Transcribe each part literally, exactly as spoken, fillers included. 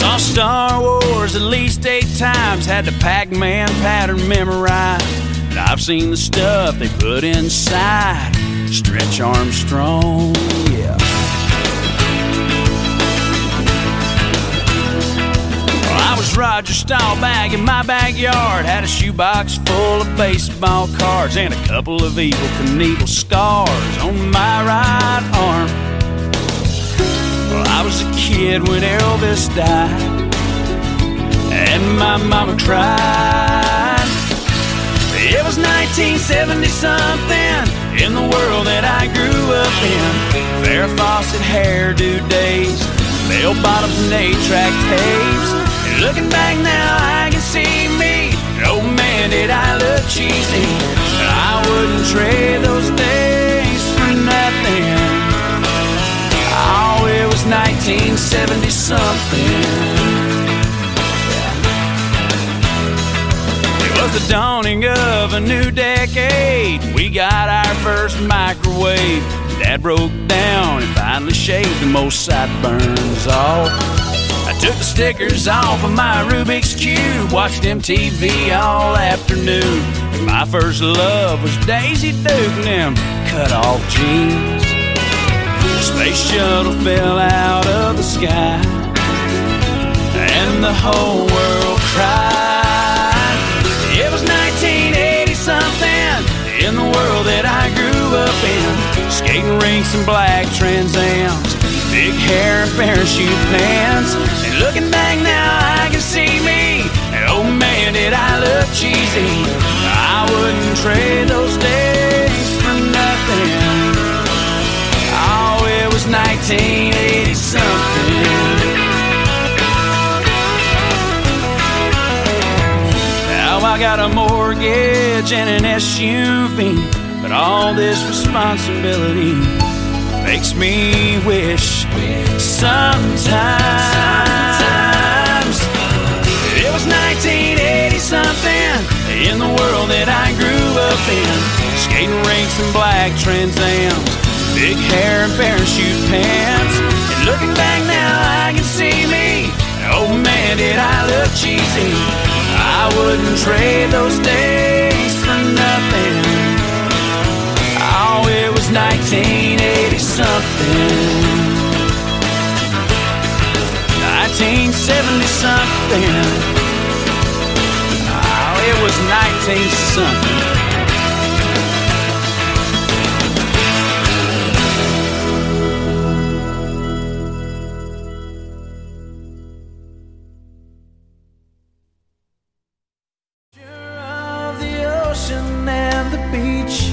Saw Star Wars at least eight times, had the Pac Man pattern memorized. And I've seen the stuff they put inside Stretch Armstrong, yeah. Well, I was Roger Staubach in my backyard, had a shoebox full of baseball cards and a couple of Evel Knievel scars on my right arm. Well, I was a kid when Elvis died, and my mama cried. It was nineteen seventy something in the world that I grew up in. Farrah Fawcett hairdo days, bell bottoms and eight-track tapes. And looking back now, I can see me. Oh man, did I look cheesy. I wouldn't trade those days for nothing. Oh, it was nineteen seventy something. It was the dawning of a new decade. We got our first microwave. Dad broke down and finally shaved the most sideburns off. I took the stickers off of my Rubik's Cube, watched M T V all afternoon. My first love was Daisy Duke and them cut-off jeans. The space shuttle fell out of the sky, and the whole world cried. It was nineteen eighty something in the world that I grew up in. Skating rinks and black Trans Ams, big hair and parachute pants. And looking back now, I can see me. And oh man, did I look cheesy. I wouldn't trade those days for nothing. Oh, it was nineteen eighty something. I got a mortgage and an S U V, but all this responsibility makes me wish sometimes. It was nineteen eighty something in the world that I grew up in. Skating rinks and black Trans Ams, big hair and parachute pants. And looking back now, I can see me. Oh man, did I look cheesy. I wouldn't trade those days for nothing. Oh, it was nineteen eighty something. nineteen seventy something. Oh, it was nineteen something. And the beach,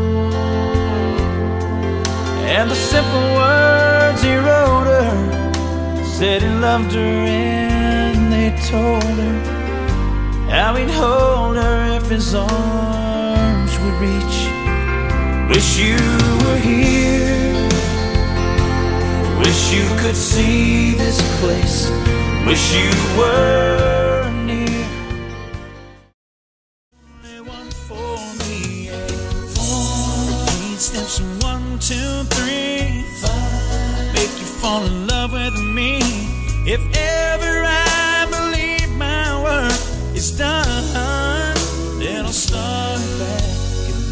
and the simple words he wrote her, said he loved her, and they told her how he'd hold her if his arms would reach. Wish you were here, wish you could see this place, wish you were near. Steps one, two, three, five. Make you fall in love with me. If ever I believe my work is done, then I'll start back at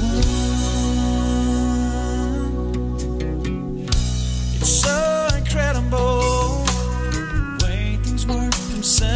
one. It's so incredible the way things work themselves.